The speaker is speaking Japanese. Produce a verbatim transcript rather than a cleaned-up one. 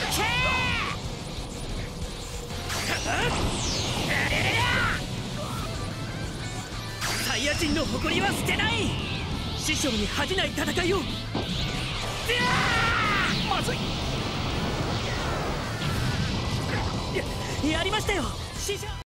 サイヤ人の誇りは捨てない。師匠に恥じない戦いを。まずい。や、やりましたよ師匠。